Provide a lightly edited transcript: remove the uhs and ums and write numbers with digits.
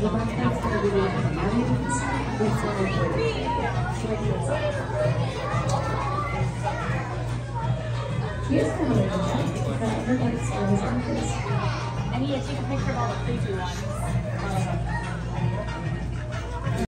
the backpack's going to be the items with here's the little check that everybody's always on this. And he had to take a picture of all the creepy ones.